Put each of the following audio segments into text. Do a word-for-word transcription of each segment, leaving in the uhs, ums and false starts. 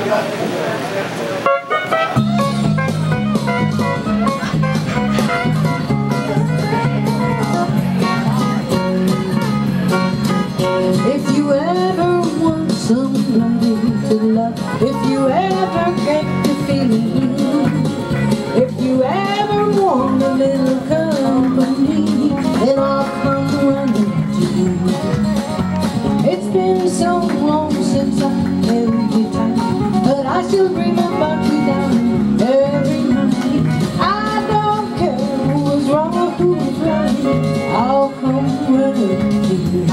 If you ever want somebody to love, if you ever get the feeling blue, if you ever want a little company, then I'll come running to you. It's been so long since I held you tight, but I still dream about you down every night. I don't care who was wrong or who was right, I'll come running to you.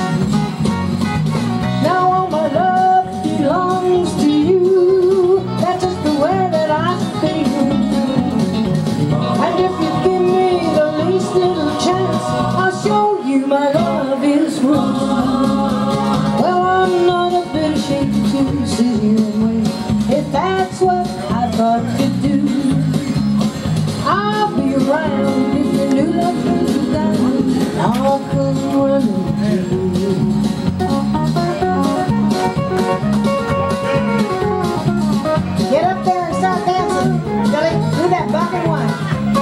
Now all my love belongs to you, that's just the way that I feel. And if you give me the least little chance, I'll show you my love is real. Well, I'm not a bit ashamed to sit here and wait, if that's what I've got to do. I'll be around if your new love turns you down, I'll come running to you. Get up there and start dancing, Billy. Do that buck and one.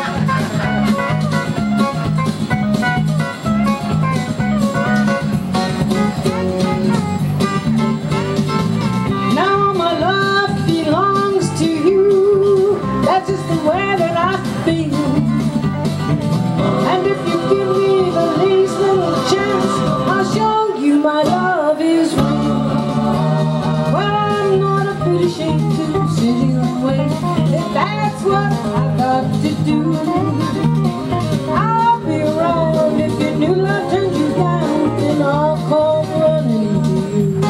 Now my love belongs to you, that's just the way that I feel. And if you give me the least little chance, I'll show you my love is real. Well, I'm not a bit ashamed to sit here and wait, if that's what I've got to do. I'll be around if your new love turns you down, then I'll come running to you.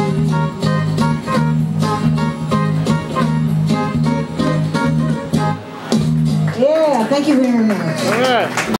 Yeah, thank you very much. All right.